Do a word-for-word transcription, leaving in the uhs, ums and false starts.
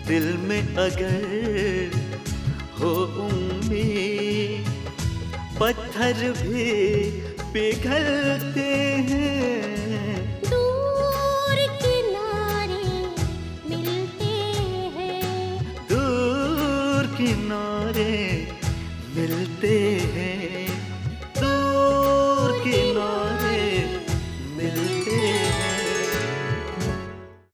दिल में अगर हो उम्मीद, पत्थर भी पिघलते हैं। दूर किनारे मिलते हैं, दूर किनारे